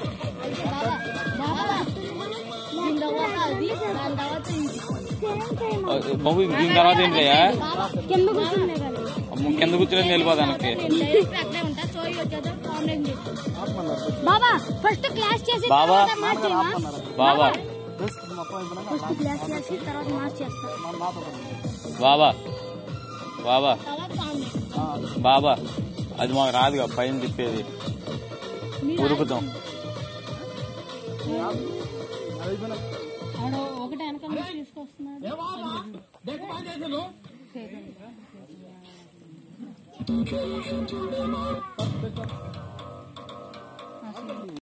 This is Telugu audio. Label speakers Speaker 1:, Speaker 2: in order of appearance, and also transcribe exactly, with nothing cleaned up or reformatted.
Speaker 1: బాబు దీని తర్వాత ఏంటయ్యా కింద కూర్చొని వెళ్ళిపోదానికి
Speaker 2: బాబా ఫస్ట్ క్లాస్ చేసి
Speaker 1: బాబా బాబా
Speaker 2: ఫస్ట్ క్లాస్ చేసి తర్వాత మార్చ్ చేస్తా
Speaker 1: బాబా బాబా బాబా అది మాకు రాదుగా పైన తిప్పేది ఉరుకుతాం
Speaker 2: ఒకటి వెనక తీసుకొస్తున్నాడు